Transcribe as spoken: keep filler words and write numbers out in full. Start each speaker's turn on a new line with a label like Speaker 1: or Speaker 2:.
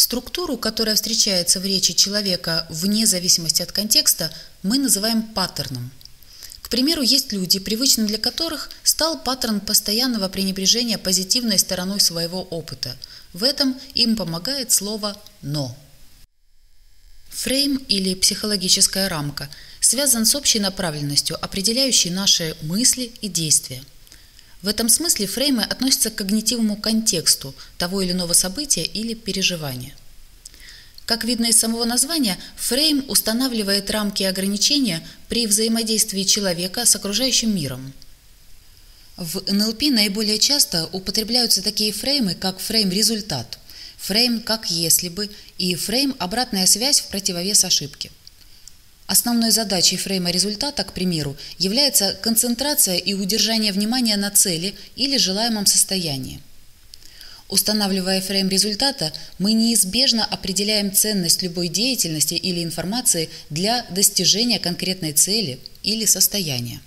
Speaker 1: Структуру, которая встречается в речи человека вне зависимости от контекста, мы называем паттерном. К примеру, есть люди, привычным для которых стал паттерн постоянного пренебрежения позитивной стороной своего опыта. В этом им помогает слово «но». Фрейм или психологическая рамка связан с общей направленностью, определяющей наши мысли и действия. В этом смысле фреймы относятся к когнитивному контексту того или иного события или переживания. Как видно из самого названия, фрейм устанавливает рамки и ограничения при взаимодействии человека с окружающим миром. В эн эл пи наиболее часто употребляются такие фреймы, как фрейм-результат, фрейм «как если бы» и фрейм «обратная связь в противовес ошибке». Основной задачей фрейма результата, к примеру, является концентрация и удержание внимания на цели или желаемом состоянии. Устанавливая фрейм результата, мы неизбежно определяем ценность любой деятельности или информации для достижения конкретной цели или состояния.